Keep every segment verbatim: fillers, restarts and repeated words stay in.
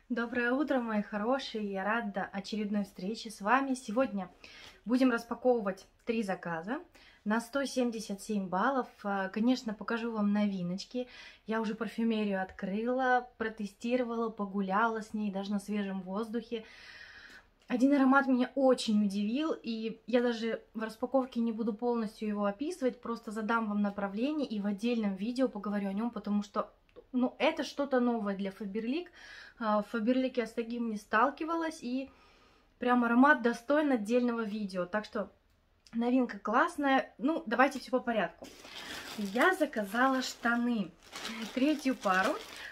Доброе утро, мои хорошие! Я рада очередной встрече с вами. Сегодня будем распаковывать три заказа на сто семьдесят семь баллов. Конечно, покажу вам новиночки. Я уже парфюмерию открыла, протестировала, погуляла с ней, даже на свежем воздухе. Один аромат меня очень удивил, и я даже в распаковке не буду полностью его описывать, просто задам вам направление и в отдельном видео поговорю о нем, потому что ну, это что-то новое для Faberlic. В Faberlic я с таким не сталкивалась, и прям аромат достоин отдельного видео. Так что новинка классная. Ну, давайте все по порядку. Я заказала штаны, третью пару.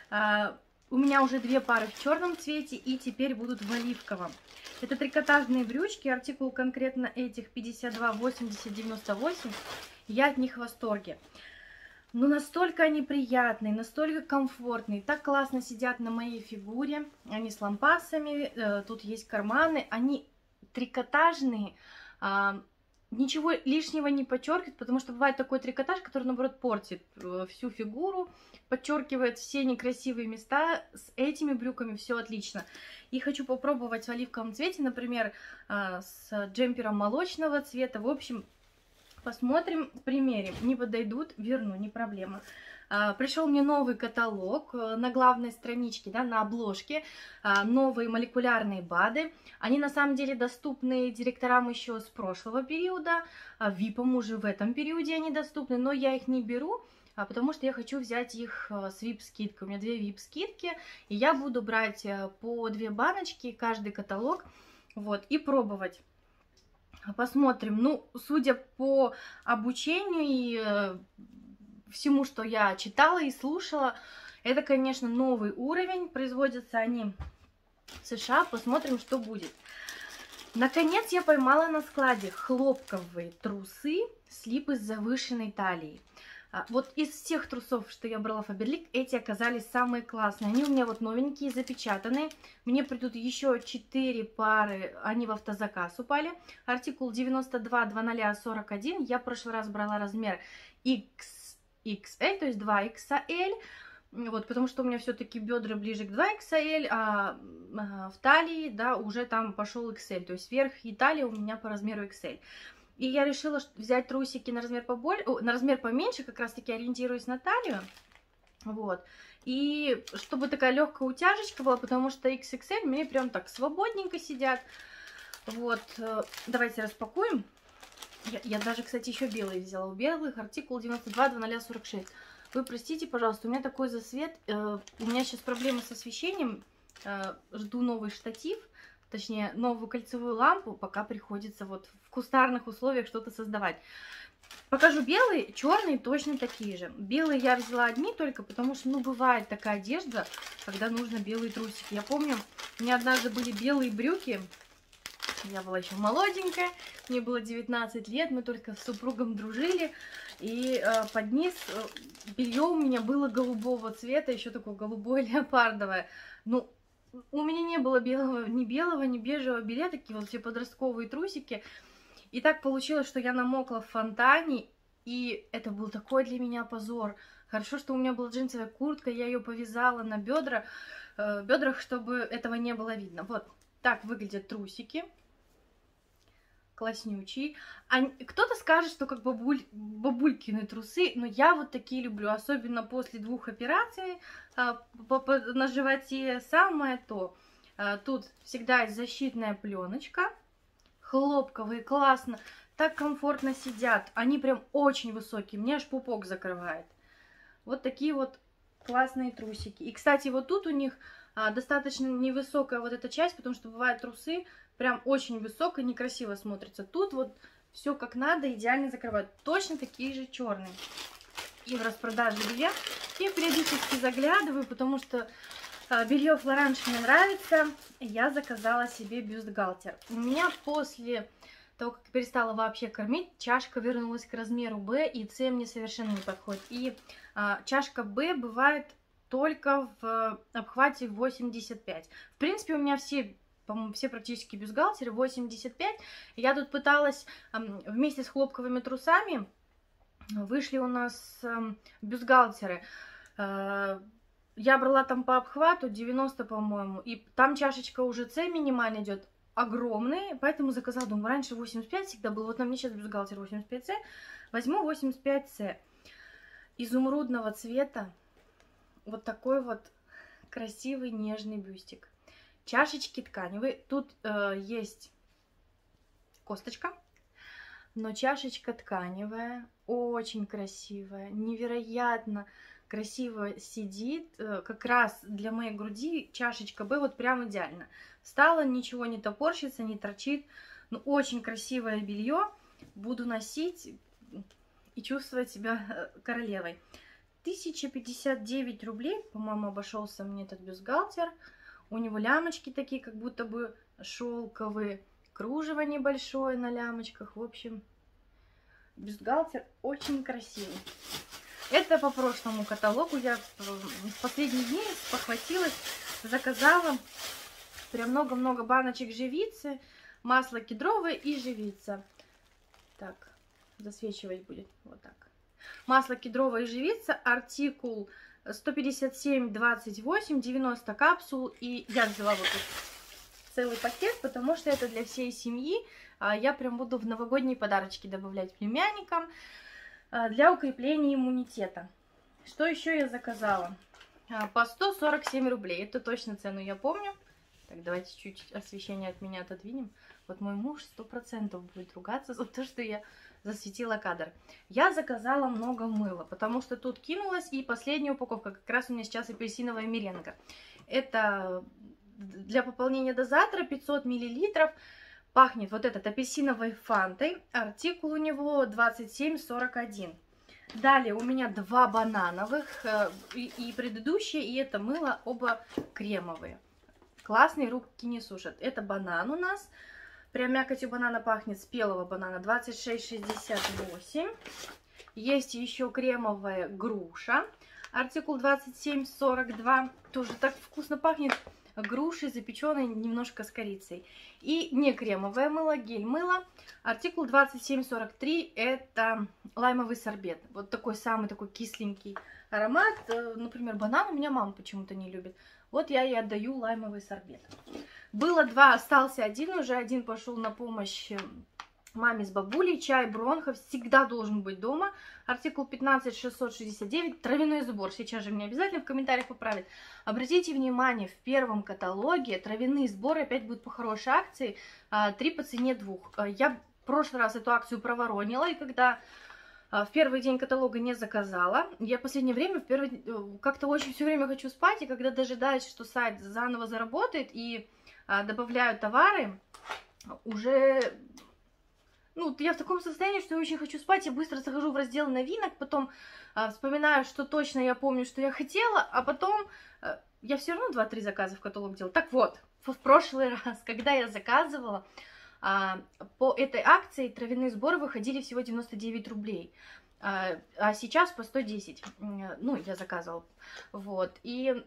У меня уже две пары в черном цвете, и теперь будут в оливковом. Это трикотажные брючки, артикул конкретно этих пятьдесят два восемьдесят девяносто восемь. Я от них в восторге. Ну, настолько они приятные, настолько комфортные, так классно сидят на моей фигуре. Они с лампасами, э, тут есть карманы, они трикотажные, э, ничего лишнего не подчеркивает, потому что бывает такой трикотаж, который, наоборот, портит э, всю фигуру, подчеркивает все некрасивые места. С этими брюками все отлично. И хочу попробовать в оливковом цвете, например, э, с джемпером молочного цвета. В общем, посмотрим, примерим. Не подойдут, верну, не проблема. А, пришел мне новый каталог на главной страничке, да, на обложке. А, новые молекулярные БАДы. Они на самом деле доступны директорам еще с прошлого периода. А, випам уже в этом периоде они доступны, но я их не беру, а, потому что я хочу взять их с вип-скидкой. У меня две вип-скидки, и я буду брать по две баночки, каждый каталог, вот, и пробовать. Посмотрим. Ну, судя по обучению и э, всему, что я читала и слушала, это, конечно, новый уровень. Производятся они в США. Посмотрим, что будет. Наконец, я поймала на складе хлопковые трусы, слипы с завышенной талией. Вот из всех трусов, что я брала в Faberlic, эти оказались самые классные. Они у меня вот новенькие, запечатанные. Мне придут еще четыре пары, они в автозаказ упали. Артикул девяносто два двадцать сорок один. Я в прошлый раз брала размер икс икс эль, то есть два икс эль. Вот, потому что у меня все-таки бедра ближе к два икс эль, а, а в талии, да, уже там пошел икс эль. То есть верх и талия у меня по размеру икс эль. И я решила взять трусики на размер побольше, на размер поменьше, как раз таки ориентируясь на талию. Вот. И чтобы такая легкая утяжечка была, потому что икс икс эль мне прям так свободненько сидят. Вот. Давайте распакуем. Я, я даже, кстати, еще белые взяла. У белых артикул девяносто два двадцать сорок шесть. Вы простите, пожалуйста, у меня такой засвет. У меня сейчас проблемы с освещением. Жду новый штатив. Точнее, новую кольцевую лампу, пока приходится вот в кустарных условиях что-то создавать. Покажу белые, черные точно такие же. Белые я взяла одни только, потому что, ну, бывает такая одежда, когда нужно белые трусики. Я помню, у меня однажды были белые брюки, я была еще молоденькая, мне было девятнадцать лет, мы только с супругом дружили, и э, под низ э, белье у меня было голубого цвета, еще такое голубое леопардовое. Ну, у меня не было белого, ни белого, ни бежевого белья, такие вот все подростковые трусики. И так получилось, что я намокла в фонтане, и это был такой для меня позор. Хорошо, что у меня была джинсовая куртка, я ее повязала на бедра, э, бедрах, чтобы этого не было видно. Вот так выглядят трусики. Класснючий. А кто-то скажет, что как бабуль, бабулькины трусы, но я вот такие люблю, особенно после двух операций а, по, по, на животе. Самое то. А, тут всегда есть защитная пленочка, хлопковые, классно, так комфортно сидят. Они прям очень высокие, мне аж пупок закрывает. Вот такие вот классные трусики. И, кстати, вот тут у них а, достаточно невысокая вот эта часть, потому что бывают трусы прям очень высоко, некрасиво смотрится. Тут вот все как надо, идеально закрывают. Точно такие же черные. И в распродаже белья я периодически заглядываю, потому что а, белье флоранж мне нравится. Я заказала себе бюстгальтер. У меня после того, как перестала вообще кормить, чашка вернулась к размеру Б, и С мне совершенно не подходит. И а, чашка Б бывает только в обхвате восемьдесят пять. В принципе, у меня все... по-моему, все практически бюстгальтеры восемьдесят пять. Я тут пыталась э, вместе с хлопковыми трусами, вышли у нас э, бюстгальтеры э, я брала там по обхвату девяносто, по-моему, и там чашечка уже С минимально идет, огромный, поэтому заказала, думаю, раньше восемьдесят пять всегда был, вот на мне сейчас бюстгальтер восемьдесят пять С, возьму восемьдесят пять С. Изумрудного цвета, вот такой вот красивый нежный бюстик. Чашечки тканевые, тут э, есть косточка, но чашечка тканевая, очень красивая, невероятно красиво сидит, э, как раз для моей груди чашечка Б вот прям идеально. Встала, ничего не топорщится, не торчит, ну очень красивое белье, буду носить и чувствовать себя королевой. тысяча пятьдесят девять рублей, по-моему, обошелся мне этот бюстгальтер. У него лямочки такие, как будто бы шелковые, кружево небольшое на лямочках. В общем, бюстгальтер очень красивый. Это по прошлому каталогу. Я в последние дни спохватилась, заказала прям много-много баночек живицы, масло кедровое и живица. Так, засвечивать будет вот так. Масло кедровое и живица, артикул сто пятьдесят семь двадцать восемь, девяносто капсул. И я взяла вот тут целый пакет, потому что это для всей семьи. Я прям буду в новогодние подарочки добавлять племянникам для укрепления иммунитета. Что еще я заказала? По сто сорок семь рублей. Это точно цену я помню. Так, давайте чуть освещение от меня отодвинем. Вот мой муж сто процентов будет ругаться за то, что я засветила кадр. Я заказала много мыла, потому что тут кинулась, и последняя упаковка, как раз у меня сейчас апельсиновая меренга. Это для пополнения дозатора пятьсот миллилитров. Пахнет вот этот апельсиновой фантой. Артикул у него двадцать семь сорок один. Далее у меня два банановых, и, и предыдущие, и это мыло оба кремовые. Классные, руки не сушат. Это банан у нас. Прям мякотью банана пахнет, спелого банана, двадцать шесть шестьдесят восемь. Есть еще кремовая груша, артикул двадцать семь сорок два. Тоже так вкусно пахнет, грушей запеченной немножко с корицей. И не кремовое мыло, гель мыло, артикул двадцать семь сорок три. Это лаймовый сорбет. Вот такой самый такой кисленький аромат. Например, банан у меня мама почему-то не любит. Вот я ей отдаю лаймовый сорбет. Было два, остался один, уже один пошел на помощь маме с бабулей. Чай Бронхо всегда должен быть дома. Артикул пятнадцать шестьсот шестьдесят девять. Травяной сбор. Сейчас же мне обязательно в комментариях поправят. Обратите внимание, в первом каталоге травяные сборы опять будут по хорошей акции. Три по цене двух. Я в прошлый раз эту акцию проворонила, и когда в первый день каталога не заказала. Я в последнее время в первый... как-то очень все время хочу спать, и когда дожидаюсь, что сайт заново заработает и а, добавляю товары, уже... Ну, я в таком состоянии, что я очень хочу спать, я быстро захожу в раздел новинок, потом а, вспоминаю, что точно я помню, что я хотела, а потом а, я все равно два-три заказа в каталог делала. Так вот, в прошлый раз, когда я заказывала, А, по этой акции травяные сборы выходили всего девяносто девять рублей, а, а сейчас по сто десять. Ну, я заказывала. Вот. И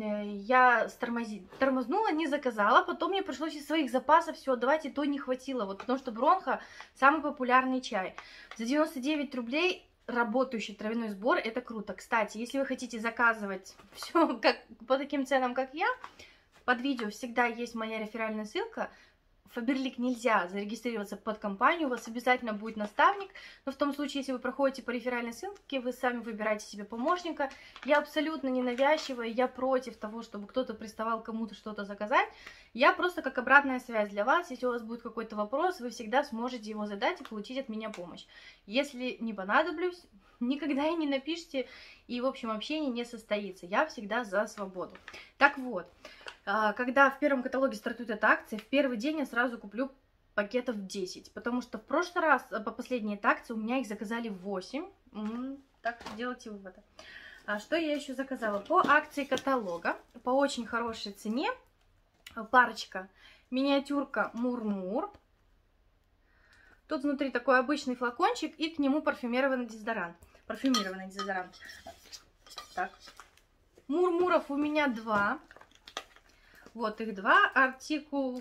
я стормози... тормознула, не заказала. Потом мне пришлось из своих запасов все отдавать, и то не хватило. Вот, потому что Бронхо самый популярный чай. За девяносто девять рублей работающий травяной сбор, это круто. Кстати, если вы хотите заказывать все как, по таким ценам, как я, под видео всегда есть моя реферальная ссылка. Фаберлик нельзя зарегистрироваться под компанию, у вас обязательно будет наставник, но в том случае, если вы проходите по реферальной ссылке, вы сами выбираете себе помощника. Я абсолютно ненавязчивая, я против того, чтобы кто-то приставал кому-то что-то заказать. Я просто как обратная связь для вас. Если у вас будет какой-то вопрос, вы всегда сможете его задать и получить от меня помощь. Если не понадоблюсь, никогда и не напишите, и в общем общение не состоится. Я всегда за свободу. Так вот, когда в первом каталоге стартует эта акция, в первый день я сразу куплю пакетов десять, потому что в прошлый раз, по последней этой акции, у меня их заказали восемь. Так, делайте выводы. А что я еще заказала? По акции каталога, по очень хорошей цене, парочка, миниатюрка Мур-Мур. Тут внутри такой обычный флакончик и к нему парфюмированный дезодорант. Парфюмированный дезодорант. Так. Мур-Муров у меня два. Вот их два. Артикул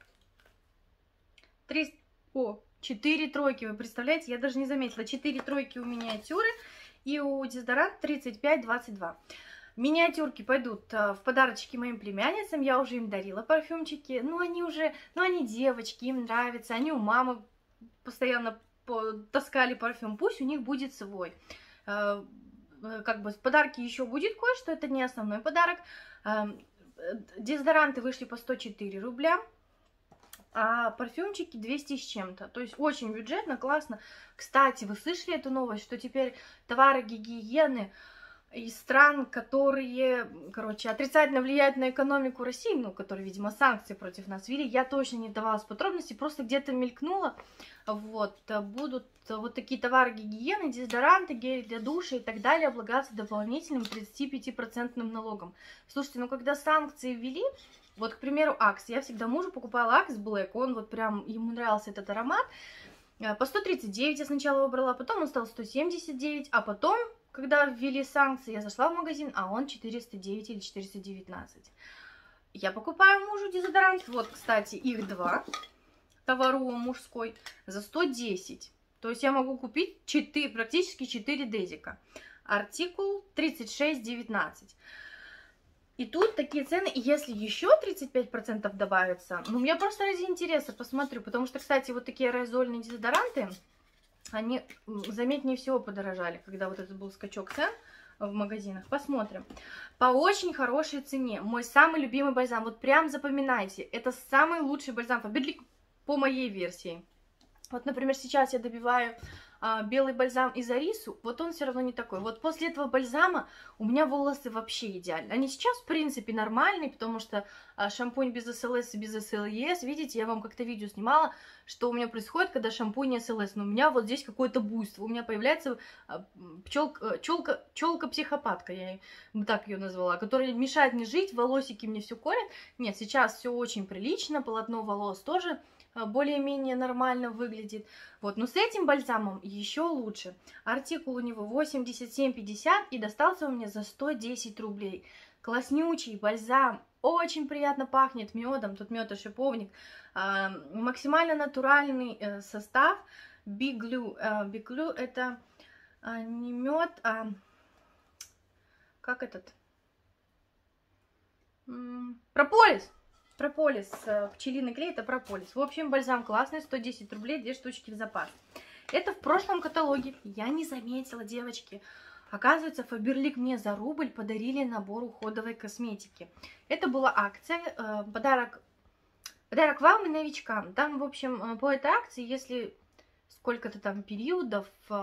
три... О, четыре тройки. Вы представляете? Я даже не заметила. четыре тройки у миниатюры. И у дезодорант тридцать пять двадцать два. Миниатюрки пойдут в подарочки моим племянницам, я уже им дарила парфюмчики, ну они уже, ну они девочки, им нравится, они у мамы постоянно таскали парфюм, пусть у них будет свой. Как бы в подарке еще будет кое-что, это не основной подарок. Дезодоранты вышли по сто четыре рубля, а парфюмчики двести с чем-то. То есть очень бюджетно, классно. Кстати, вы слышали эту новость, что теперь товары гигиены из стран, которые, короче, отрицательно влияют на экономику России, ну, которые, видимо, санкции против нас ввели, я точно не вдавалась в подробности, просто где-то мелькнуло, вот, будут вот такие товары гигиены, дезодоранты, гель для душа и так далее облагаться дополнительным тридцать пять процентов налогом. Слушайте, ну, когда санкции ввели, вот, к примеру, Акс, я всегда мужу покупала Акс Black, он вот прям, ему нравился этот аромат, по сто тридцать девять я сначала его брала, потом он стал сто семьдесят девять, а потом, когда ввели санкции, я зашла в магазин, а он четыреста девять или четыреста девятнадцать. Я покупаю мужу дезодорант, вот, кстати, их два, Товаруо мужской, за сто десять. То есть я могу купить четыре, практически четыре дезика. Артикул тридцать шесть девятнадцать. И тут такие цены, и если еще тридцать пять процентов добавится, ну, я просто ради интереса посмотрю, потому что, кстати, вот такие аэрозольные дезодоранты, они заметнее всего подорожали, когда вот этот был скачок цен в магазинах. Посмотрим. По очень хорошей цене. Мой самый любимый бальзам. Вот прям запоминайте. Это самый лучший бальзам Faberlic по моей версии. Вот, например, сейчас я добиваю а, белый бальзам из Арису. Вот он все равно не такой. Вот после этого бальзама у меня волосы вообще идеальны. Они сейчас, в принципе, нормальные, потому что а, шампунь без эс эл эс и без эс эл и эс. Видите, я вам как-то видео снимала, что у меня происходит, когда шампунь эс эл эс. Но у меня вот здесь какое-то буйство. У меня появляется а, пчелка, челка, челка-психопатка, я так ее назвала, которая мешает мне жить, волосики мне все колят. Нет, сейчас все очень прилично, полотно волос тоже более-менее нормально выглядит. Вот, но с этим бальзамом еще лучше. Артикул у него восемьдесят семь пятьдесят и достался он мне за сто десять рублей. Класснючий бальзам, очень приятно пахнет медом, тут мед и шиповник. А, максимально натуральный э, состав. Big Glue. А, Big Glue это а, не мед, а как этот? М-м, прополис. Прополис, пчелиный клей, это прополис. В общем, бальзам классный, сто десять рублей, две штучки в запас. Это в прошлом каталоге, я не заметила, девочки. Оказывается, Faberlic мне за рубль подарили набор уходовой косметики. Это была акция, подарок, подарок вам и новичкам. Там, в общем, по этой акции, если сколько-то там периодов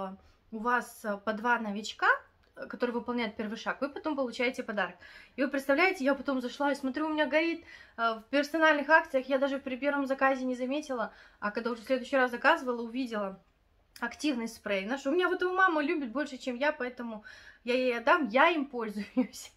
у вас по два новичка, который выполняет первый шаг, вы потом получаете подарок. И вы представляете, я потом зашла и смотрю, у меня горит э, в персональных акциях, я даже при первом заказе не заметила, а когда уже в следующий раз заказывала, увидела активный спрей. Наш, у меня вот его мама любит больше, чем я, поэтому я ей отдам, я им пользуюсь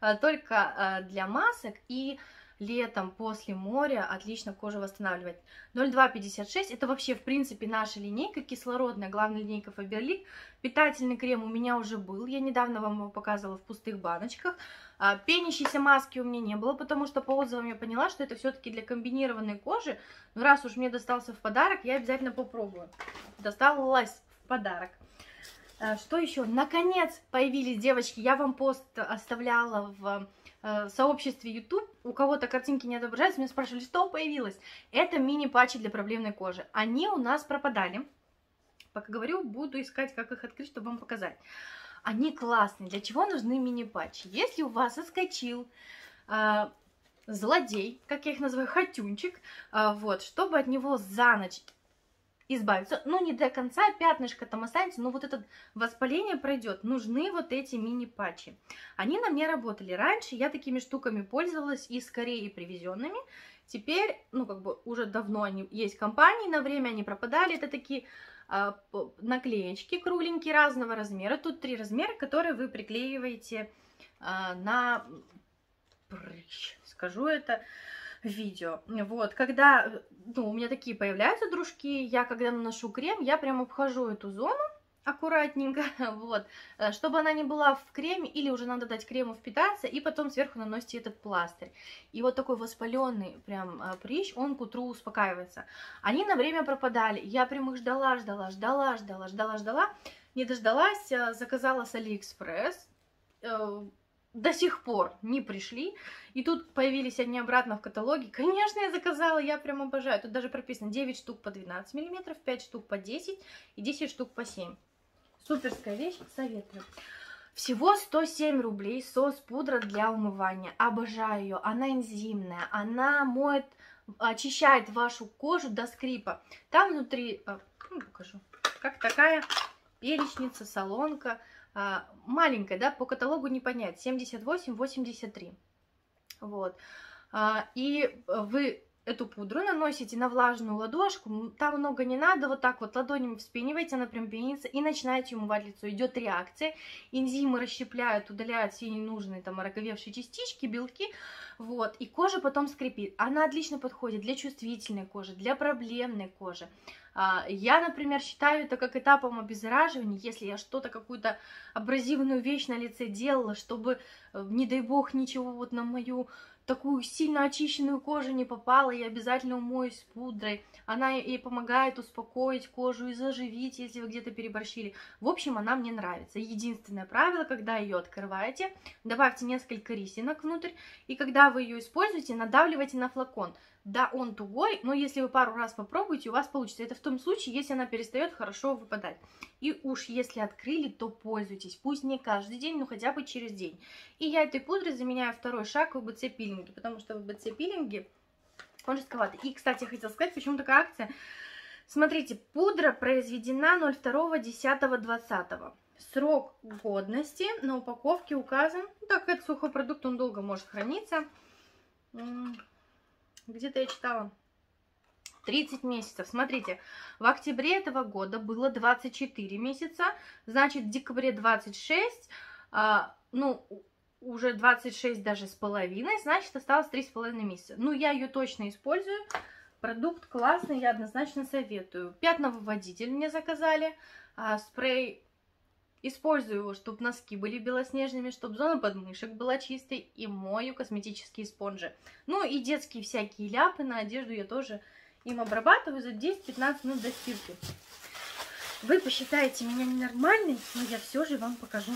только для масок и летом после моря отлично кожу восстанавливает. ноль два пятьдесят шесть это вообще в принципе наша линейка кислородная, главная линейка Faberlic. Питательный крем у меня уже был, я недавно вам его показывала в пустых баночках. А, пенящейся маски у меня не было, потому что по отзывам я поняла, что это все-таки для комбинированной кожи. Но раз уж мне достался в подарок, я обязательно попробую. Досталась в подарок. А, что еще? Наконец появились, девочки, я вам пост оставляла в в сообществе YouTube, у кого-то картинки не отображаются, меня спрашивали, что появилось. Это мини-патчи для проблемной кожи. Они у нас пропадали. Пока говорю, буду искать, как их открыть, чтобы вам показать. Они классные. Для чего нужны мини-патчи? Если у вас соскочил э, злодей, как я их называю, хатюнчик, э, вот, чтобы от него за ночь избавиться, ну не до конца, пятнышко там останется, но вот это воспаление пройдет, нужны вот эти мини-патчи. Они на мне работали раньше, я такими штуками пользовалась из Кореи привезенными. Теперь, ну как бы уже давно они есть в компании, на время они пропадали. Это такие а, наклеечки кругленькие разного размера. Тут три размера, которые вы приклеиваете а, на, скажу это, видео. Вот, когда, ну, у меня такие появляются дружки, я когда наношу крем, я прям обхожу эту зону аккуратненько, вот, чтобы она не была в креме, или уже надо дать крему впитаться, и потом сверху наносите этот пластырь. И вот такой воспаленный прям прыщ, он к утру успокаивается. Они на время пропадали, я прям их ждала, ждала, ждала, ждала, ждала, ждала, не дождалась, заказала с Алиэкспресс. до сих пор не пришли. И тут появились они обратно в каталоге. Конечно, я заказала, я прям обожаю. Тут даже прописано девять штук по двенадцать миллиметров, пять штук по десять и десять штук по семь. Суперская вещь, советую. Всего сто семь рублей сос-пудра для умывания. Обожаю ее. Она энзимная, она моет, очищает вашу кожу до скрипа. Там внутри, ну, покажу, как такая перечница, солонка. Маленькая, да, по каталогу не понять. семьдесят восемь восемьдесят три. Вот. И вы эту пудру наносите на влажную ладошку, там много не надо, вот так вот ладонями вспениваете, она прям пенится, и начинаете умывать лицо. Идет реакция, энзимы расщепляют, удаляют все ненужные там ороговевшие частички, белки, вот, и кожа потом скрипит. Она отлично подходит для чувствительной кожи, для проблемной кожи. Я, например, считаю это как этапом обеззараживания, если я что-то, какую-то абразивную вещь на лице делала, чтобы, не дай бог, ничего вот на мою такую сильно очищенную кожу не попала, я обязательно умоюсь с пудрой. Она ей помогает успокоить кожу и заживить, если вы где-то переборщили. В общем, она мне нравится. Единственное правило, когда ее открываете, добавьте несколько рисинок внутрь, и когда вы ее используете, надавливайте на флакон. Да, он тугой, но если вы пару раз попробуете, у вас получится. Это в том случае, если она перестает хорошо выпадать. И уж если открыли, то пользуйтесь. Пусть не каждый день, но хотя бы через день. И я этой пудрой заменяю второй шаг в ВБЦ-пилинге, потому что в ВБЦ-пилинге он жестковатый. И, кстати, я хотела сказать, почему такая акция. Смотрите, пудра произведена ноль второго десятого двадцатого. Срок годности на упаковке указан. Так как это сухой продукт, он долго может храниться. Где-то я читала тридцать месяцев. Смотрите, в октябре этого года было двадцать четыре месяца, значит, в декабре двадцать шесть, а, ну, уже двадцать шесть даже с половиной, значит, осталось три с половиной месяца. Ну, я ее точно использую. Продукт классный, я однозначно советую. Пятновыводитель мне заказали, а, спрей. Использую его, чтобы носки были белоснежными, чтобы зона подмышек была чистой, и мою косметические спонжи. Ну и детские всякие ляпы на одежду я тоже им обрабатываю за десять-пятнадцать минут до стирки. Вы посчитаете меня ненормальной, но я все же вам покажу.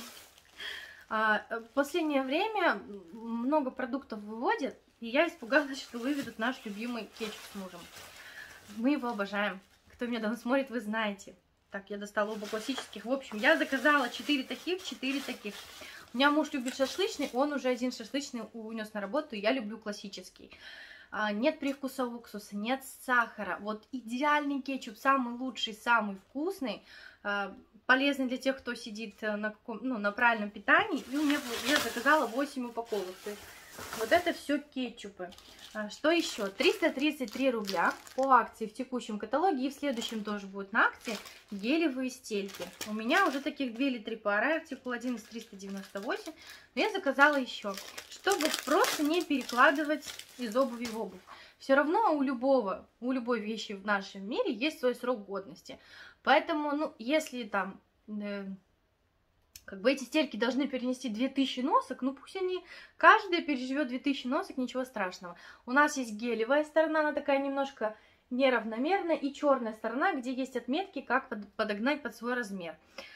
А, в последнее время много продуктов выводят, и я испугалась, что выведут наш любимый кетчуп с мужем. Мы его обожаем. Кто меня давно смотрит, вы знаете. Так, я достала оба классических. В общем, я заказала четыре таких, четыре таких. У меня муж любит шашлычный, он уже один шашлычный унес на работу, я люблю классический. А, нет привкуса уксуса, нет сахара. Вот идеальный кетчуп, самый лучший, самый вкусный, а, полезный для тех, кто сидит на, каком, ну, на правильном питании. И у меня я заказала восемь упаковок. То есть вот это все кетчупы. А, что еще? триста тридцать три рубля по акции в текущем каталоге, и в следующем тоже будет на акции гелевые стельки. У меня уже таких две или три пары, артикул один из триста девяносто восемь, но я заказала еще, чтобы просто не перекладывать из обуви в обувь. Все равно у любого, у любой вещи в нашем мире есть свой срок годности. Поэтому, ну, если там... Э, Как бы эти стельки должны перенести две тысячи носок, ну пусть они, каждая переживет две тысячи носок, ничего страшного. У нас есть гелевая сторона, она такая немножко неравномерная, и черная сторона, где есть отметки, как подогнать под свой размер.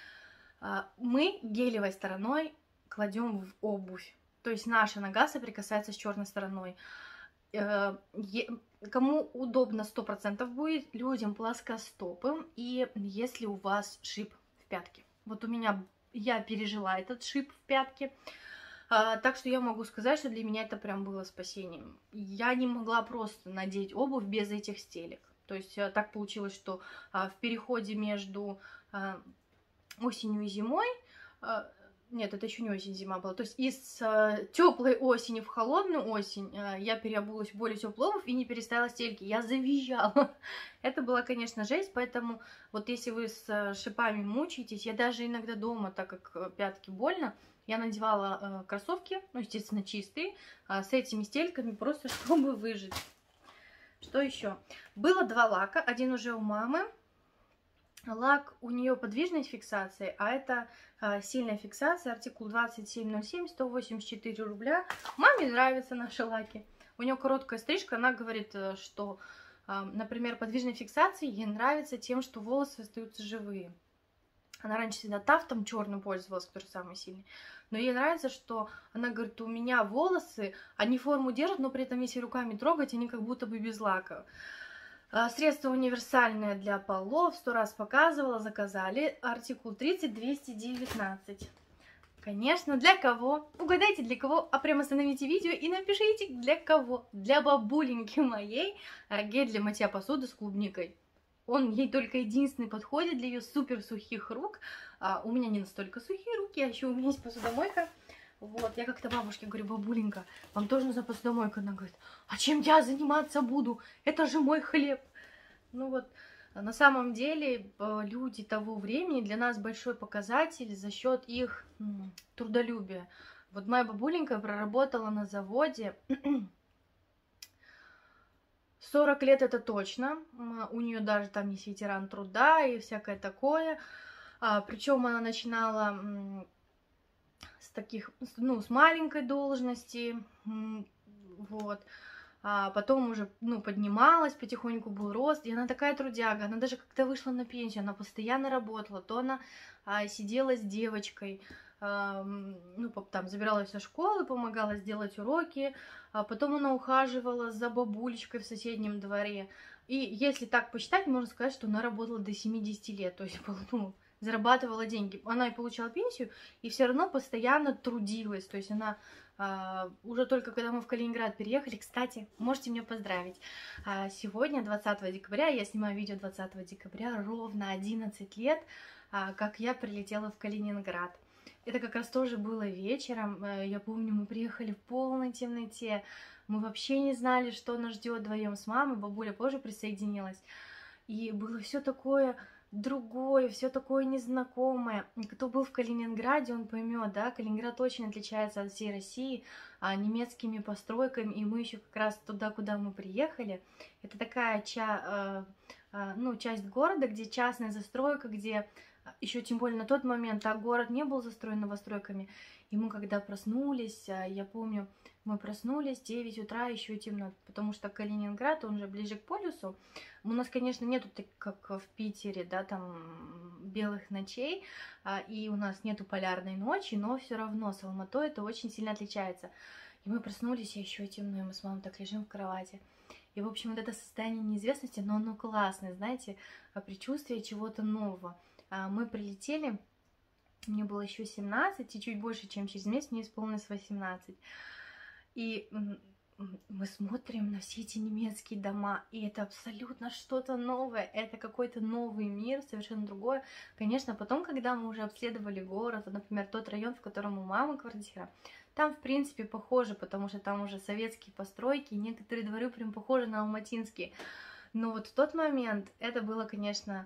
Мы гелевой стороной кладем в обувь, то есть наша нога соприкасается с черной стороной. Кому удобно сто процентов будет, людям плоскостопым, и если у вас шип в пятке. Вот у меня... Я пережила этот шип в пятке, а, так что я могу сказать, что для меня это прям было спасением. Я не могла просто надеть обувь без этих стелек. То есть а, так получилось, что а, в переходе между а, осенью и зимой, а, нет, это еще не осень-зима была, то есть из а, теплой осени в холодную осень а, я переобулась в более теплую обувь и не переставила стельки, я завизжала. Это была, конечно, жесть, поэтому вот если вы с шипами мучаетесь, я даже иногда дома, так как пятки больно, я надевала э, кроссовки, ну, естественно, чистые, э, с этими стельками, просто чтобы выжить. Что еще? Было два лака, один уже у мамы. Лак у нее подвижной фиксации, а это э, сильная фиксация, артикул двадцать семь ноль семь, сто восемьдесят четыре рубля. Маме нравятся наши лаки. У нее короткая стрижка, она говорит, что... Например, подвижной фиксации ей нравится тем, что волосы остаются живые. Она раньше всегда тафтом черным пользовалась, который самый сильный. Но ей нравится, что она говорит, у меня волосы, они форму держат, но при этом, если руками трогать, они как будто бы без лака. Средство универсальное для полов, сто раз показывала, заказали. Артикул тридцать двести девятнадцать. Конечно, для кого? Угадайте, для кого? А прям остановите видео и напишите, для кого. Для бабуленьки моей гель для мытья посуды с клубникой. Он ей только единственный подходит для ее супер сухих рук. А у меня не настолько сухие руки, а еще у меня есть посудомойка. Вот, я как-то бабушке говорю, бабуленька, вам тоже нужна посудомойка? Она говорит, а чем я заниматься буду? Это же мой хлеб. Ну вот, на самом деле, люди того времени для нас большой показатель за счет их трудолюбия. Вот моя бабуленька проработала на заводе сорок лет, это точно. У нее даже там есть ветеран труда и всякое такое. Причем она начинала с таких, ну, с маленькой должности, вот. А потом уже, ну, поднималась, потихоньку был рост, и она такая трудяга, она даже как-то вышла на пенсию, она постоянно работала, то она а, сидела с девочкой, а, ну, там, забирала со школы, помогала сделать уроки, а потом она ухаживала за бабулечкой в соседнем дворе, и если так посчитать, можно сказать, что она работала до семидесяти лет, то есть, ну, зарабатывала деньги, она и получала пенсию, и все равно постоянно трудилась, то есть она а, уже только когда мы в Калининград переехали, кстати, можете меня поздравить, а, сегодня, двадцатого декабря, я снимаю видео двадцатого декабря, ровно одиннадцать лет, а, как я прилетела в Калининград. Это как раз тоже было вечером, я помню, мы приехали в полной темноте, мы вообще не знали, что нас ждет вдвоем с мамой, бабуля позже присоединилась, и было все такое другое, все такое незнакомое. Кто был в Калининграде, он поймет, да, Калининград очень отличается от всей России а, немецкими постройками, и мы еще как раз туда, куда мы приехали, это такая ча, а, а, ну, часть города, где частная застройка, где еще тем более на тот момент а город не был застроен новостройками, и мы когда проснулись, а, я помню, мы проснулись, девять утра, еще темно, потому что Калининград, он же ближе к полюсу. У нас, конечно, нету, так как в Питере, да, там белых ночей, и у нас нету полярной ночи, но все равно с Алматой это очень сильно отличается. И мы проснулись, и еще темно, и мы с мамой так лежим в кровати. И, в общем, вот это состояние неизвестности, но оно классное, знаете, предчувствие чего-то нового. Мы прилетели, мне было еще семнадцать, и чуть больше, чем через месяц, мне исполнилось восемнадцать. И мы смотрим на все эти немецкие дома, и это абсолютно что-то новое, это какой-то новый мир, совершенно другое. Конечно, потом, когда мы уже обследовали город, например, тот район, в котором у мамы квартира, там, в принципе, похоже, потому что там уже советские постройки, и некоторые дворы прям похожи на алматинские. Но вот в тот момент это было, конечно...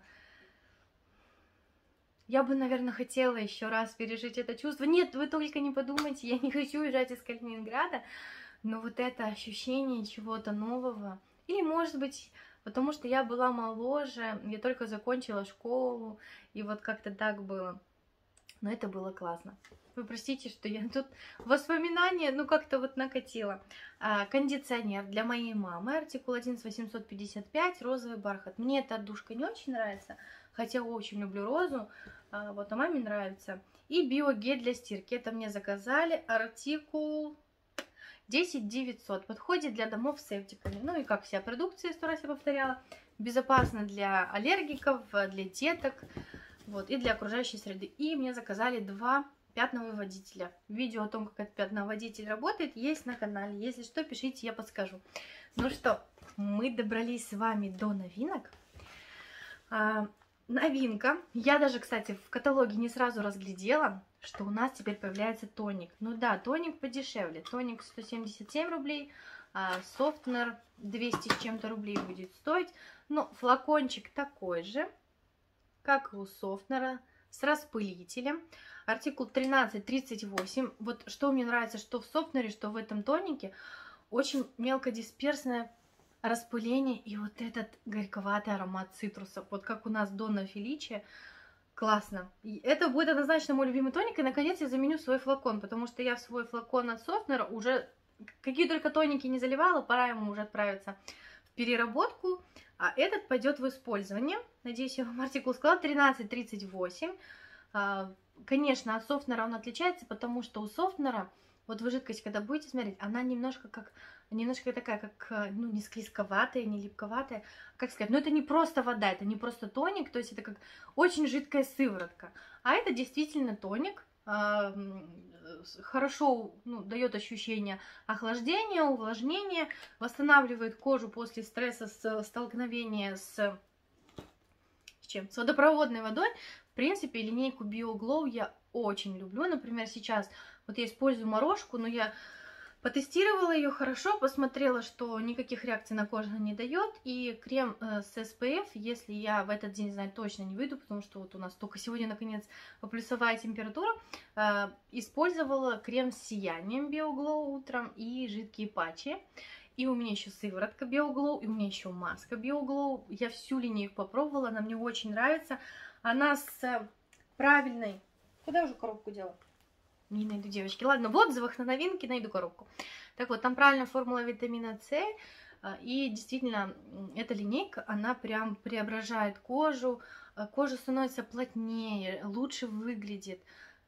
Я бы, наверное, хотела еще раз пережить это чувство. Нет, вы только не подумайте, я не хочу уезжать из Калининграда, но вот это ощущение чего-то нового, или, может быть, потому что я была моложе, я только закончила школу, и вот как-то так было. Но это было классно. Вы простите, что я тут воспоминания, ну, как-то вот накатила. А, кондиционер для моей мамы, артикул одиннадцать восемьсот пятьдесят пять, розовый бархат. Мне эта отдушка не очень нравится, хотя очень люблю розу, а, вот, а маме нравится. И биогель для стирки, это мне заказали, артикул десять девятьсот, подходит для домов с септиками. Ну и как вся продукция, сто раз я повторяла, безопасно для аллергиков, для деток, вот, и для окружающей среды. И мне заказали два пятновыводителя. Видео о том, как этот пятновыводитель работает, есть на канале. Если что, пишите, я подскажу. Ну что, мы добрались с вами до новинок. А, новинка. Я даже, кстати, в каталоге не сразу разглядела, что у нас теперь появляется тоник. Ну да, тоник подешевле. Тоник сто семьдесят семь рублей, а софтнер двести с чем-то рублей будет стоить. Но флакончик такой же, как и у софтнера, с распылителем. Артикул тринадцать тридцать восемь. Вот что мне нравится, что в софтнере, что в этом тонике, очень мелкодисперсное распыление и вот этот горьковатый аромат цитрусов. Вот как у нас Донна Феличе. Классно. И это будет однозначно мой любимый тоник. И наконец я заменю свой флакон, потому что я в свой флакон от софтнера уже какие только тоники не заливала, пора ему уже отправиться в переработку. А этот пойдет в использование. Надеюсь, я вам артикул сказала. тринадцать тридцать восемь. Конечно, от софтнера он отличается, потому что у софтнера, вот вы жидкость, когда будете смотреть, она немножко как, немножко такая, как, ну, не склизковатая, не липковатая, как сказать, но это не просто вода, это не просто тоник, то есть это как очень жидкая сыворотка, а это действительно тоник, хорошо, ну, дает ощущение охлаждения, увлажнения, восстанавливает кожу после стресса, с столкновения с, с чем? С водопроводной водой. В принципе, линейку BioGlow я очень люблю. Например, сейчас вот я использую морожку, но я потестировала ее хорошо, посмотрела, что никаких реакций на кожу не дает. И крем с эс пи эф, если я в этот день, знаю, точно не выйду, потому что вот у нас только сегодня, наконец, плюсовая температура, э, использовала крем с сиянием BioGlow утром и жидкие патчи. И у меня еще сыворотка BioGlow, и у меня еще маска BioGlow. Я всю линейку попробовала, она мне очень нравится. Она с правильной... Куда уже коробку делать? Не найду, девочки. Ладно, в отзывах на новинки найду коробку. Так вот, там правильная формула витамина С. И действительно, эта линейка, она прям преображает кожу. Кожа становится плотнее, лучше выглядит.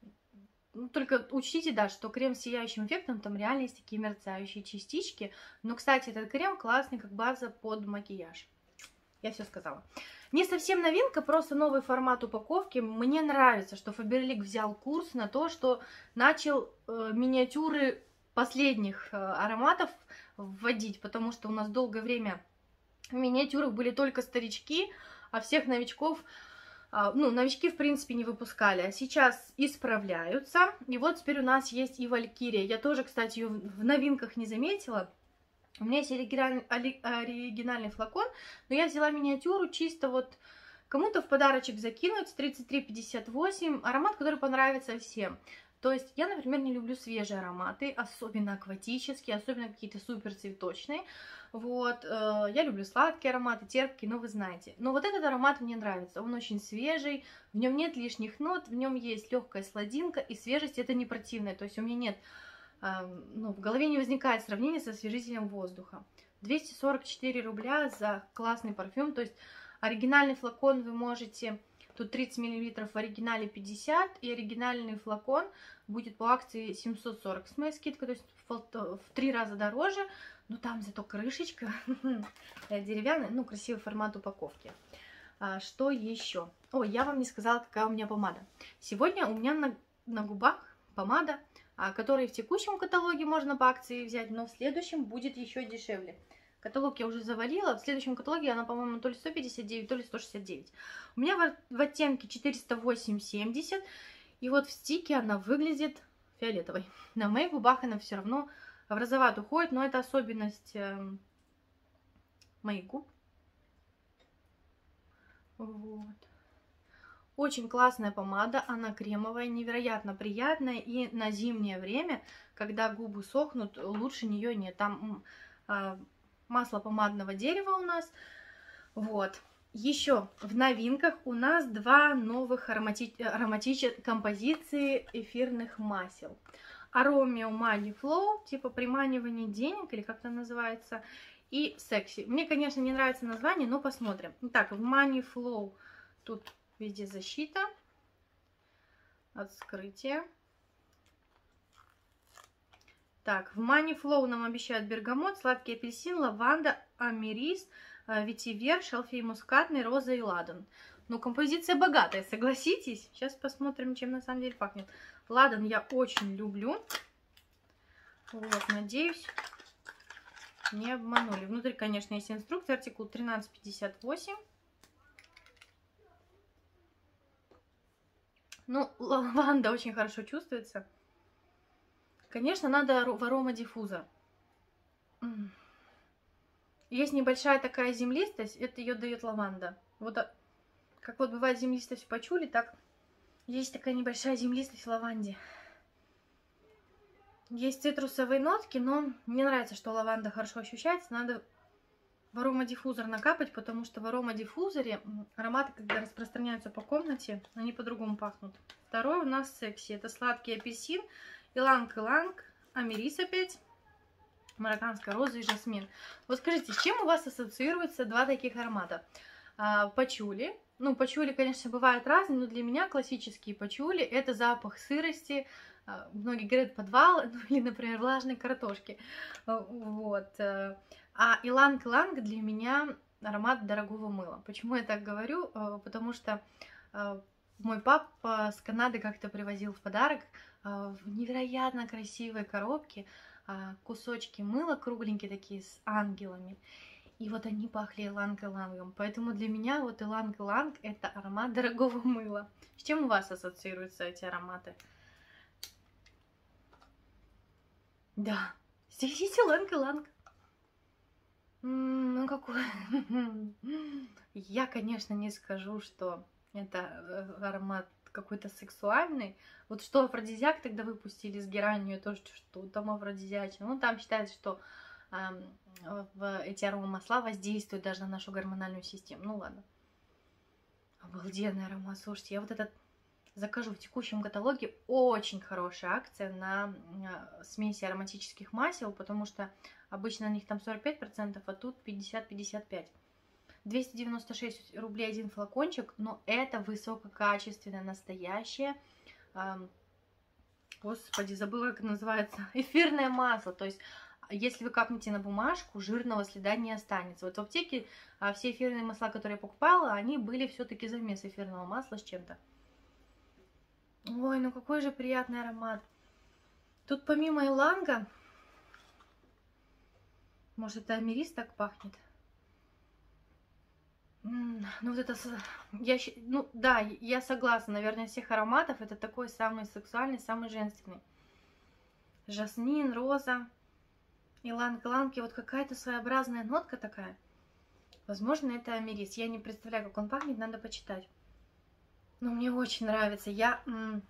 Только учтите, да, что крем с сияющим эффектом, там реально есть такие мерцающие частички. Но, кстати, этот крем классный, как база под макияж. Я все сказала. Не совсем новинка, просто новый формат упаковки. Мне нравится, что Faberlic взял курс на то, что начал э, миниатюры последних э, ароматов вводить, потому что у нас долгое время в миниатюрах были только старички, а всех новичков, э, ну, новички в принципе не выпускали. А сейчас исправляются. И вот теперь у нас есть и Валькирия. Я тоже, кстати, ее в новинках не заметила. У меня есть оригинальный, оригинальный флакон, но я взяла миниатюру чисто вот кому-то в подарочек закинуть, тридцать три пятьдесят восемь, аромат, который понравится всем. То есть я, например, не люблю свежие ароматы, особенно акватические, особенно какие-то супер цветочные. Вот, я люблю сладкие ароматы, терпкие, но вы знаете. Но вот этот аромат мне нравится, он очень свежий, в нем нет лишних нот, в нем есть легкая сладинка и свежесть, это не противное, то есть у меня нет... Ну, в голове не возникает сравнение со освежителем воздуха. двести сорок четыре рубля за классный парфюм. То есть оригинальный флакон вы можете... Тут тридцать миллилитров, в оригинале пятьдесят. И оригинальный флакон будет по акции семьсот сорок с моей скидкой. То есть в, в три раза дороже. Но там зато крышечка деревянная. Ну, красивый формат упаковки. А, что еще? О, я вам не сказала, какая у меня помада. Сегодня у меня на, на губах помада, которые в текущем каталоге можно по акции взять, но в следующем будет еще дешевле. Каталог я уже завалила, в следующем каталоге она, по-моему, то ли сто пятьдесят девять, то ли сто шестьдесят девять. У меня в, в оттенке четыреста восемь семьдесят, и вот в стике она выглядит фиолетовой. На моих губах она все равно в розоватую уходит, но это особенность э, моих губ. Вот. Очень классная помада, она кремовая, невероятно приятная. И на зимнее время, когда губы сохнут, лучше нее нет. Там э, масло помадного дерева у нас. Вот. Еще в новинках у нас два новых аромати... ароматических композиции эфирных масел. Aromio Money Flow, типа приманивание денег, или как это называется. И Sexy. Мне, конечно, не нравится название, но посмотрим. Итак, в Money Flow тут... Везде защита от вскрытия. Так, в Money Flow нам обещают бергамот, сладкий апельсин, лаванда, америс, ветивер, шалфей мускатный, роза и ладан. Ну, композиция богатая, согласитесь? Сейчас посмотрим, чем на самом деле пахнет. Ладан я очень люблю. Вот, надеюсь, не обманули. Внутри, конечно, есть инструкция, артикул тринадцать пятьдесят восемь. Ну, лаванда очень хорошо чувствуется. Конечно, надо в аромадиффузор. Есть небольшая такая землистость, это ее дает лаванда. Вот как вот бывает землистость в пачули, так есть такая небольшая землистость в лаванде. Есть цитрусовые нотки, но мне нравится, что лаванда хорошо ощущается. Надо в аромадиффузор накапать, потому что в аромадиффузоре ароматы, когда распространяются по комнате, они по-другому пахнут. Второй у нас Секси. Это сладкий апельсин, иланг-иланг, америс опять, марокканская роза и жасмин. Вот скажите, с чем у вас ассоциируются два таких аромата? Пачули Ну, пачули, конечно, бывают разные, но для меня классические пачули — это запах сырости. Многие говорят подвал, ну или, например, влажной картошки. Вот. А иланг-иланг для меня аромат дорогого мыла. Почему я так говорю? Потому что мой папа с Канады как-то привозил в подарок в невероятно красивой коробке кусочки мыла кругленькие такие с ангелами. И вот они пахли иланг-илангом. Поэтому для меня вот иланг-иланг — это аромат дорогого мыла. С чем у вас ассоциируются эти ароматы? Да, здесь есть иланг-иланг. Ну какой? Я, конечно, не скажу, что это аромат какой-то сексуальный. Вот что афродизиак тогда выпустили с геранью, то, что там афродизиачное. Ну, там считается, что в эти аромамасла воздействуют даже на нашу гормональную систему. Ну ладно. Обалденный аромат. Слушайте, я вот этот закажу в текущем каталоге. Очень хорошая акция на смеси ароматических масел, потому что обычно на них там сорок пять процентов, а тут пятьдесят — пятьдесят пять процентов. двести девяносто шесть рублей один флакончик, но это высококачественное, настоящее. Господи, забыла, как называется. Эфирное масло. То есть если вы капнете на бумажку, жирного следа не останется. Вот в аптеке а, все эфирные масла, которые я покупала, они были все-таки замес эфирного масла с чем-то. Ой, ну какой же приятный аромат. Тут помимо иланга, может, это америс так пахнет? М-м, ну вот это, я, ну да, я согласна, наверное, из всех ароматов это такой самый сексуальный, самый женственный. Жасмин, роза. Иланг-иланг, и вот какая-то своеобразная нотка такая. Возможно, это америс. Я не представляю, как он пахнет, надо почитать. Но мне очень нравится. Я,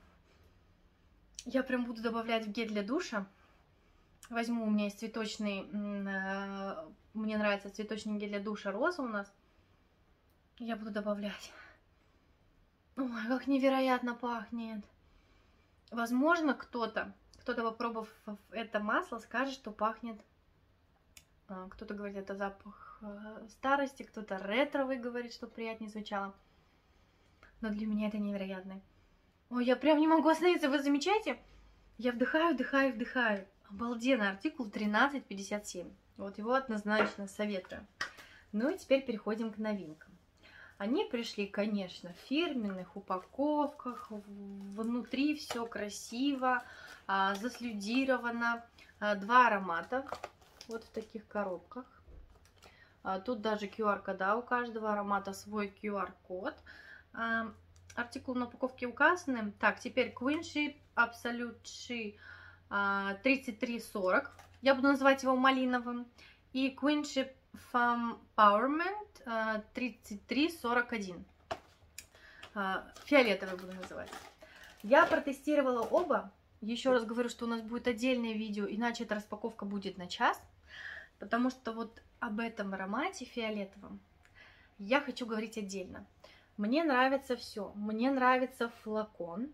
я прям буду добавлять в гель для душа. Возьму, у меня есть цветочный, мне нравится цветочный гель для душа, роза у нас. Я буду добавлять. Ой, как невероятно пахнет. Возможно, кто-то... Кто-то, попробовав это масло, скажет, что пахнет, кто-то говорит, это запах старости, кто-то ретровый говорит, что приятнее звучало. Но для меня это невероятно. Ой, я прям не могу остановиться, вы замечаете? Я вдыхаю, вдыхаю, вдыхаю. Обалденно, артикул тринадцать пятьдесят семь. Вот его однозначно советую. Ну и теперь переходим к новинкам. Они пришли, конечно, в фирменных упаковках, внутри все красиво, заслюдировано. Два аромата, вот в таких коробках. Тут даже ку ар-кода, у каждого аромата свой ку ар-код. Артикул на упаковке указаны. Так, теперь Queenship Absolute тридцать три сорок. Я буду называть его малиновым. И Queenship Empowerment тридцать три сорок один. Фиолетовый буду называть. Я протестировала оба. Еще раз говорю, что у нас будет отдельное видео, иначе эта распаковка будет на час. Потому что вот об этом аромате фиолетовом я хочу говорить отдельно. Мне нравится все. Мне нравится флакон.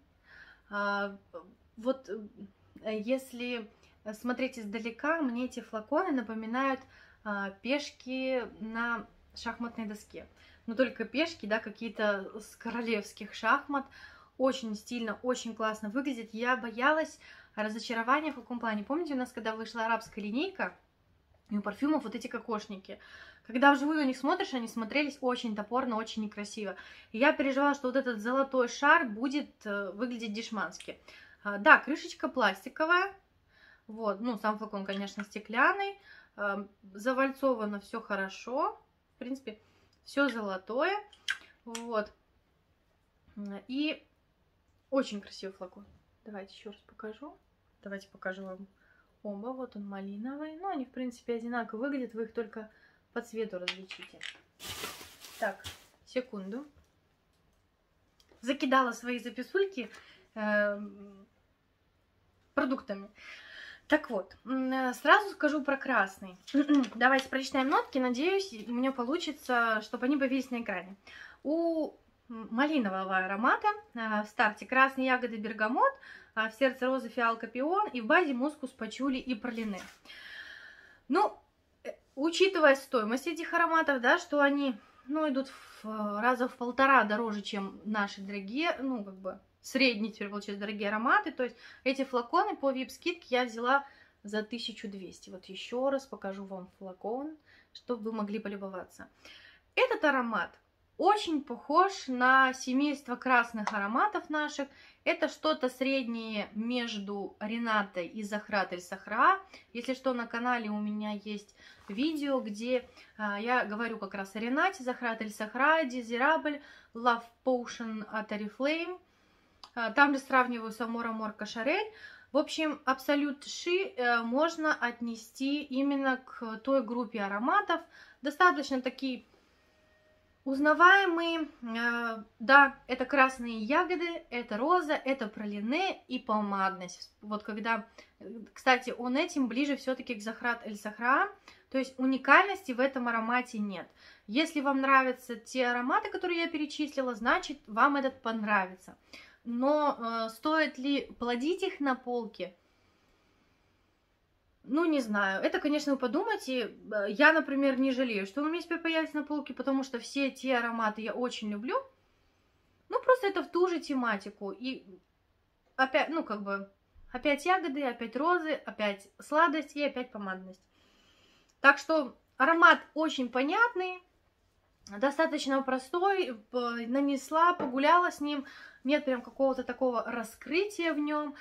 Вот если смотреть издалека, мне эти флаконы напоминают пешки на шахматной доске. Но только пешки, да, какие-то с королевских шахмат. Очень стильно, очень классно выглядит. Я боялась разочарования в каком плане. Помните, у нас когда вышла арабская линейка, и у парфюмов вот эти кокошники. Когда вживую на них смотришь, они смотрелись очень топорно, очень некрасиво. И я переживала, что вот этот золотой шар будет выглядеть дешмански. Да, крышечка пластиковая. Вот, ну, сам флакон, конечно, стеклянный. Завальцовано все хорошо. В принципе, все золотое. Вот. И очень красивый флакон. Давайте еще раз покажу. Давайте покажу вам оба. Вот он малиновый. Ну, они, в принципе, одинаково выглядят. Вы их только по цвету различите. Так, секунду. Закидала свои записульки э, продуктами. Так вот, сразу скажу про красный. Давайте прочитаем нотки. Надеюсь, у меня получится, чтобы они появились на экране. У малинового аромата в старте красные ягоды бергамот, в сердце розы фиалка пион и в базе мускус пачули и пралине. Ну, учитывая стоимость этих ароматов, да, что они ну, идут в, раза в полтора дороже, чем наши дорогие, ну, как бы, средние, теперь, получается, дорогие ароматы. То есть эти флаконы по ви ай пи-скидке я взяла за тысячу двести. Вот еще раз покажу вам флакон, чтобы вы могли полюбоваться. Этот аромат очень похож на семейство красных ароматов наших. Это что-то среднее между Ренатой и Захрат эль Сахра. Если что, на канале у меня есть видео, где а, я говорю как раз о Ренате, Захрат эль Сахра, Desirable, Love Potion от Oriflame. А, там же сравниваю с Amor Amor Cacharel. В общем, Absolute She э, можно отнести именно к той группе ароматов. Достаточно такие узнаваемые, э, да, это красные ягоды, это роза, это пралине и помадность. Вот когда, кстати, он этим ближе все-таки к Захрат эль Сахра, то есть уникальности в этом аромате нет. Если вам нравятся те ароматы, которые я перечислила, значит, вам этот понравится. Но э, стоит ли плодить их на полке? Ну, не знаю. Это, конечно, вы подумайте. Я, например, не жалею, что он у меня теперь появится на полке, потому что все те ароматы я очень люблю. Ну, просто это в ту же тематику. И опять, ну, как бы, опять ягоды, опять розы, опять сладость и опять помадность. Так что аромат очень понятный, достаточно простой. Нанесла, погуляла с ним. Нет прям какого-то такого раскрытия в нем.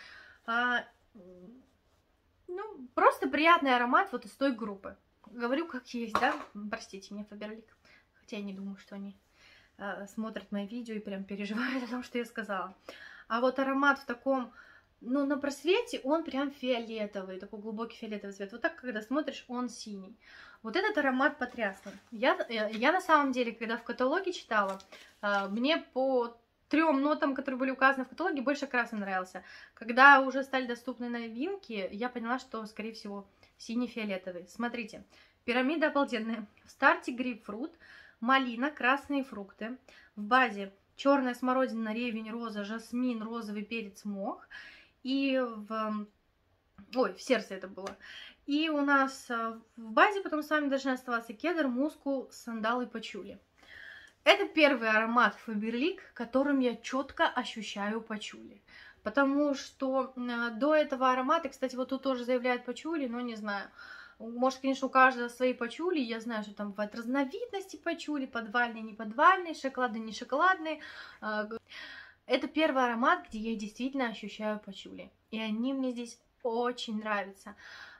Ну, просто приятный аромат вот из той группы. Говорю, как есть, да? Простите меня, Фаберлик. Хотя я не думаю, что они э, смотрят мои видео и прям переживают о том, что я сказала. А вот аромат в таком, ну, на просвете он прям фиолетовый, такой глубокий фиолетовый цвет. Вот так, когда смотришь, он синий. Вот этот аромат потрясный. Я, я, я на самом деле, когда в каталоге читала, э, мне по трем нотам, которые были указаны в каталоге, больше красный нравился. Когда уже стали доступны новинки, я поняла, что, скорее всего, синий-фиолетовый. Смотрите, пирамида обалденная. В старте грейпфрут, малина, красные фрукты. В базе черная смородина, ревень, роза, жасмин, розовый перец, мох. И в... Ой, в сердце это было. И у нас в базе потом с вами должны оставаться кедр, мускул, сандал и пачули. Это первый аромат Faberlic, которым я четко ощущаю пачули. Потому что э, до этого аромата, кстати, вот тут тоже заявляют пачули, но не знаю. Может, конечно, у каждого свои пачули. Я знаю, что там бывают разновидности пачули, подвальные, не подвальные, шоколадные, не шоколадные. Э, это первый аромат, где я действительно ощущаю пачули. И они мне здесь очень нравятся.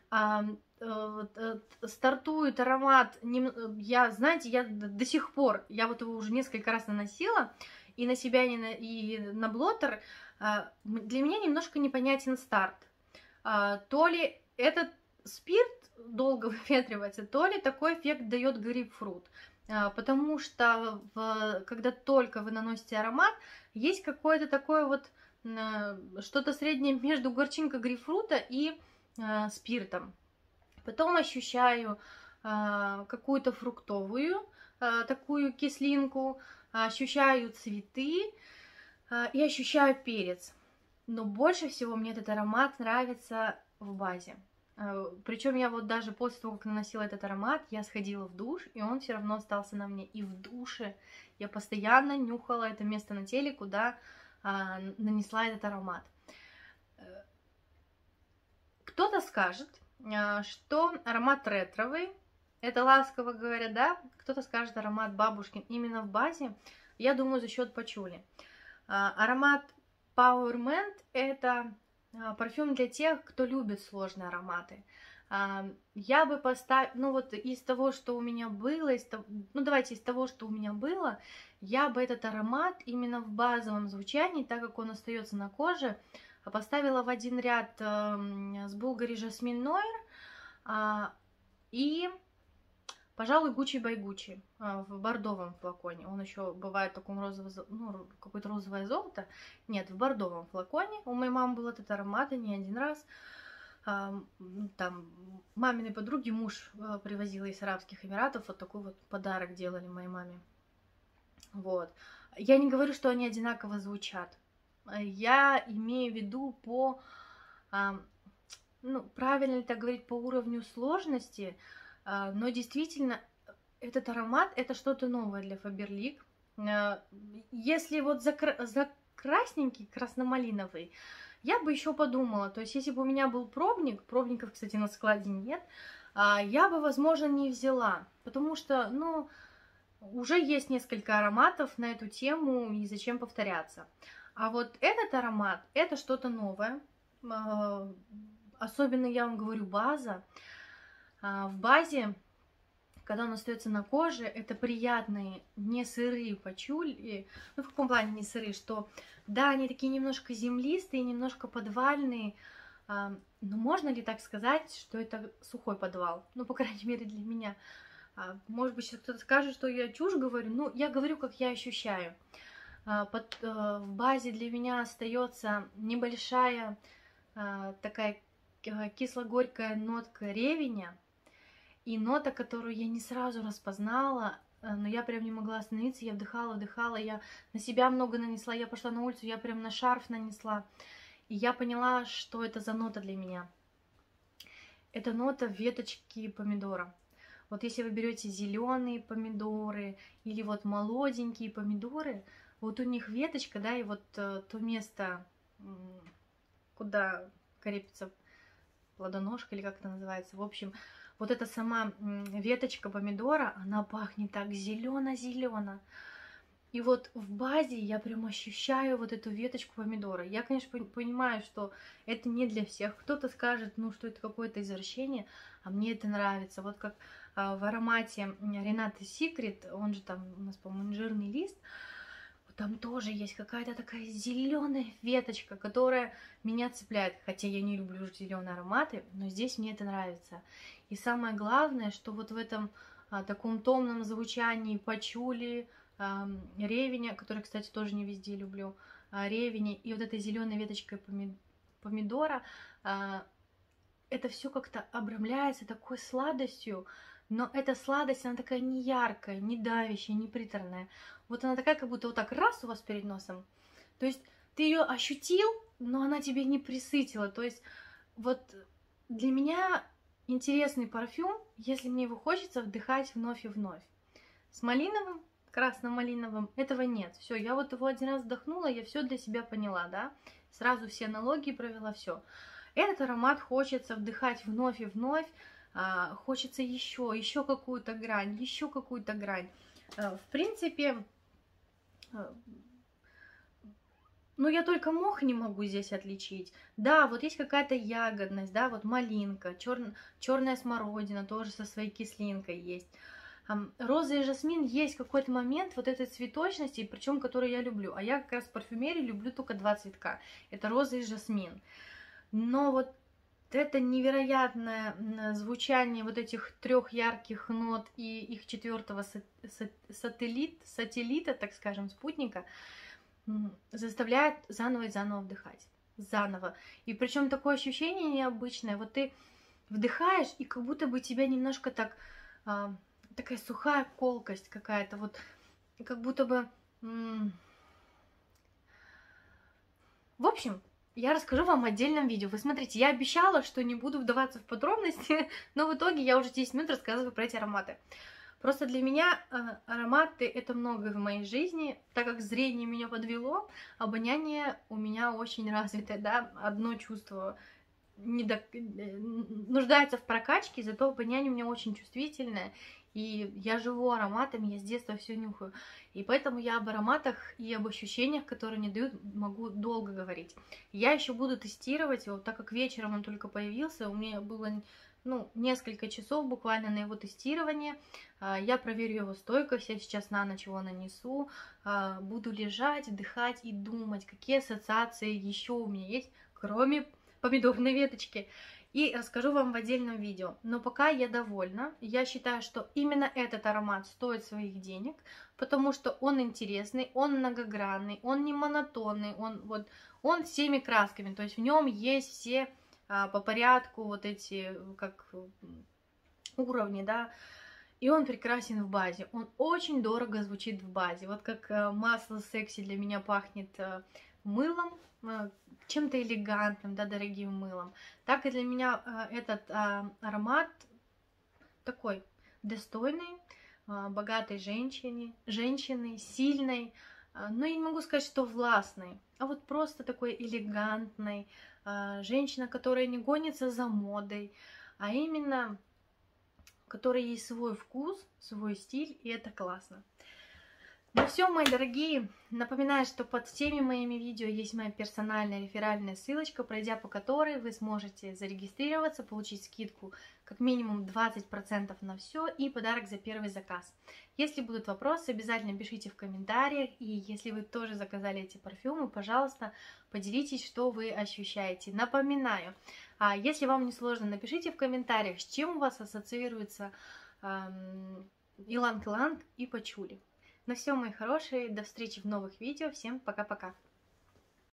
Стартует аромат, я, знаете, я до сих пор, я вот его уже несколько раз наносила, и на себя, и на, и на блоттер, для меня немножко непонятен старт. То ли этот спирт долго выветривается, то ли такой эффект дает грейпфрут. Потому что в, когда только вы наносите аромат, есть какое-то такое вот, что-то среднее между горчинкой грейпфрута и э, спиртом. Потом ощущаю э, какую-то фруктовую э, такую кислинку, ощущаю цветы э, и ощущаю перец. Но больше всего мне этот аромат нравится в базе. Э, причем я вот даже после того, как наносила этот аромат, я сходила в душ, и он все равно остался на мне. И в душе я постоянно нюхала это место на теле, куда э, нанесла этот аромат. Кто-то скажет, что аромат ретровый, это ласково говоря, да, кто-то скажет аромат бабушкин именно в базе, я думаю, за счет пачули. Аромат Power Mint — это парфюм для тех, кто любит сложные ароматы. Я бы поставила, ну вот из того, что у меня было, из того, ну давайте из того, что у меня было, я бы этот аромат именно в базовом звучании, так как он остается на коже, поставила в один ряд э, с Bulgari Jasmine Noir э, и, пожалуй, Gucci by Gucci э, в бордовом флаконе. Он еще бывает в таком розовом, ну, какое-то розовое золото. Нет, в бордовом флаконе. У моей мамы был этот аромат, и не один раз. Э, там маминой подруги муж э, привозила из Арабских Эмиратов. Вот такой вот подарок делали моей маме. Вот. Я не говорю, что они одинаково звучат. Я имею в виду по, ну, правильно ли так говорить, по уровню сложности, но действительно этот аромат — это что-то новое для Faberlic. Если вот за, за красненький, красномалиновый, я бы еще подумала. То есть, если бы у меня был пробник, пробников, кстати, на складе нет, я бы, возможно, не взяла. Потому что, ну, уже есть несколько ароматов на эту тему, и зачем повторяться. А вот этот аромат — это что-то новое. Особенно, я вам говорю, база. В базе, когда он остается на коже, это приятные, не сырые пачули. Ну, в каком плане не сырые? Что, да, они такие немножко землистые, немножко подвальные. Но можно ли так сказать, что это сухой подвал? Ну, по крайней мере, для меня. Может быть, сейчас кто-то скажет, что я чушь говорю. Ну, я говорю, как я ощущаю. Под, в базе для меня остается небольшая такая кисло-горькая нотка ревеня. И нота, которую я не сразу распознала, но я прям не могла остановиться, я вдыхала, вдыхала, я на себя много нанесла, я пошла на улицу, я прям на шарф нанесла. И я поняла, что это за нота для меня. Это нота веточки помидора. Вот если вы берете зеленые помидоры или вот молоденькие помидоры, вот у них веточка, да, и вот то место, куда крепится плодоножка, или как это называется, в общем, вот эта сама веточка помидора, она пахнет так зелено-зелено. И вот в базе я прям ощущаю вот эту веточку помидора. Я, конечно, понимаю, что это не для всех. Кто-то скажет, ну, что это какое-то извращение, а мне это нравится. Вот как в аромате Renate Secret, он же там у нас, по-моему, инжирный лист, там тоже есть какая-то такая зеленая веточка, которая меня цепляет. Хотя я не люблю зеленые ароматы, но здесь мне это нравится. И самое главное, что вот в этом а, таком томном звучании пачули, а, ревеня, который, кстати, тоже не везде люблю, а, ревени, и вот этой зеленой веточкой помидора, а, это все как-то обрамляется такой сладостью. Но эта сладость, она такая не яркая, не давящая, не приторная. Вот она такая, как будто вот так раз у вас перед носом. То есть ты ее ощутил, но она тебе не присытила. То есть вот для меня интересный парфюм, если мне его хочется вдыхать вновь и вновь. С малиновым, красно-малиновым этого нет. Все, я вот его один раз вдохнула, я все для себя поняла, да. Сразу все аналогии провела, все. Этот аромат хочется вдыхать вновь и вновь. Uh, хочется еще, еще какую-то грань, еще какую-то грань. Uh, в принципе, uh, ну я только мох не могу здесь отличить. Да, вот есть какая-то ягодность, да, вот малинка, чер... черная смородина тоже со своей кислинкой есть. Um, роза и жасмин есть какой-то момент вот этой цветочности, причем который я люблю. А я как раз в парфюмерии люблю только два цветка. Это роза и жасмин. Но вот это невероятное звучание вот этих трех ярких нот и их четвертого сателлит, сателлита, так скажем, спутника, заставляет заново и заново вдыхать. Заново. И причем такое ощущение необычное. Вот ты вдыхаешь, и как будто бы тебя немножко так, а, такая сухая колкость какая-то, вот как будто бы... В общем... Я расскажу вам в отдельном видео. Вы смотрите, я обещала, что не буду вдаваться в подробности, но в итоге я уже десять минут рассказываю про эти ароматы. Просто для меня э, ароматы — это многое в моей жизни, так как зрение меня подвело, обоняние у меня очень развитое, да, одно чувство не до... нуждается в прокачке, зато обоняние у меня очень чувствительное, и я живу ароматами, я с детства все нюхаю. И поэтому я об ароматах и об ощущениях, которые мне дают, могу долго говорить. Я еще буду тестировать его, так как вечером он только появился, у меня было, ну, несколько часов буквально на его тестирование. Я проверю его стойкость, я сейчас на ночь его нанесу, буду лежать, вдыхать и думать, какие ассоциации еще у меня есть, кроме помидорной веточки. И расскажу вам в отдельном видео. Но пока я довольна. Я считаю, что именно этот аромат стоит своих денег, потому что он интересный, он многогранный, он не монотонный, он, вот, он всеми красками. То есть в нем есть все а, по порядку вот эти как уровни, да. И он прекрасен в базе. Он очень дорого звучит в базе. Вот как а, масло секси для меня пахнет а, мылом, чем-то элегантным, да, дорогим мылом. Так и для меня э, этот э, аромат такой достойный, богатой женщине, женщины, сильной, но я не могу сказать, что властной, а вот просто такой элегантной, женщина, которая не гонится за модой, а именно, у которой есть свой вкус, свой стиль, и это классно. Ну все, мои дорогие, напоминаю, что под всеми моими видео есть моя персональная реферальная ссылочка, пройдя по которой вы сможете зарегистрироваться, получить скидку как минимум двадцать процентов на все и подарок за первый заказ. Если будут вопросы, обязательно пишите в комментариях, и если вы тоже заказали эти парфюмы, пожалуйста, поделитесь, что вы ощущаете. Напоминаю, если вам не сложно, напишите в комментариях, с чем у вас ассоциируется эм, иланг-иланг и пачули. Ну все, мои хорошие, до встречи в новых видео. Всем пока-пока.